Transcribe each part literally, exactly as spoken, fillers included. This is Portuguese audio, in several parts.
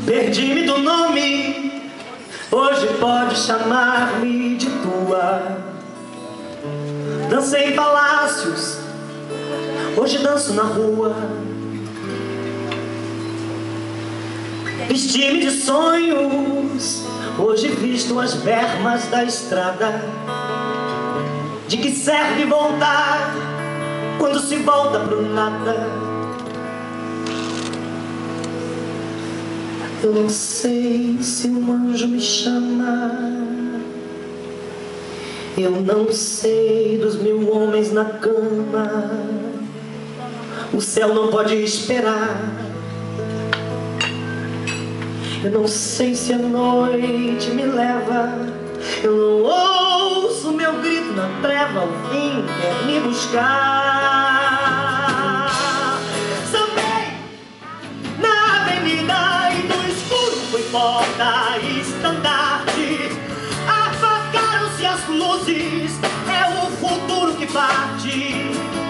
Perdi-me do nome, hoje pode chamar-me de tua. Dancei em palácios, hoje danço na rua. Vesti-me de sonhos, hoje visto as bermas da estrada. De que serve voltar quando se volta pro nada? Eu não sei se um anjo me chama, eu não sei dos mil homens na cama. O céu não pode esperar. Eu não sei se a noite me leva. Eu não ouço meu grito na treva. O fim quer me buscar. Sambei na avenida e no escuro foi porta e estandarte. Apagaram-se as luzes, é o futuro que parte.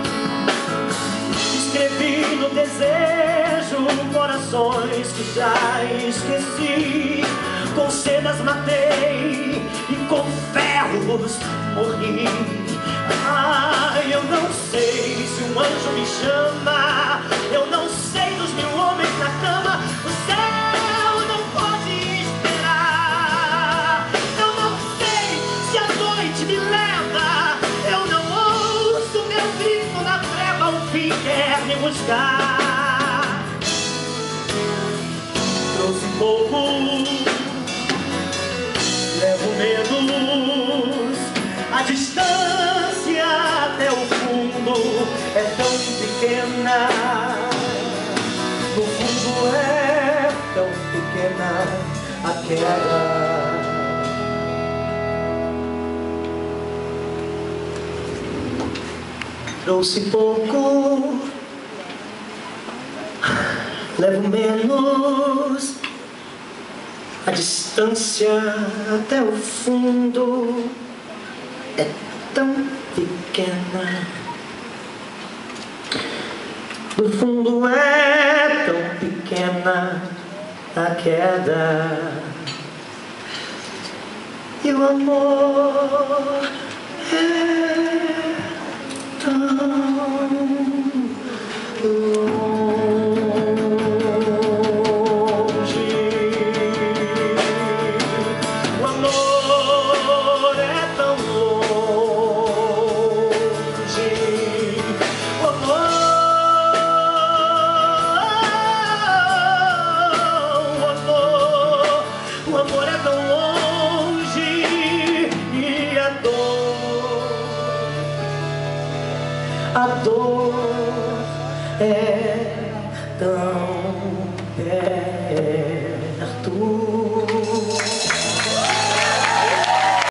Escrevi no desejo corações que já esqueci. Com sedas matei e com ferros morri. Ai, eu não sei se um anjo me chama, eu não sei dos mil homens na cama. O céu não pode esperar. Eu não sei se a noite me leva. Eu não ouço meu grito na treva. O fim quer me buscar. Trouxe pouco, levo menos. A distância até o fundo é tão pequena. No fundo é tão pequena a queda. Trouxe pouco, levo menos. A distância até o fundo é tão pequena. No fundo é tão pequena a queda. E o amor é tão longe. A dor é tão perto.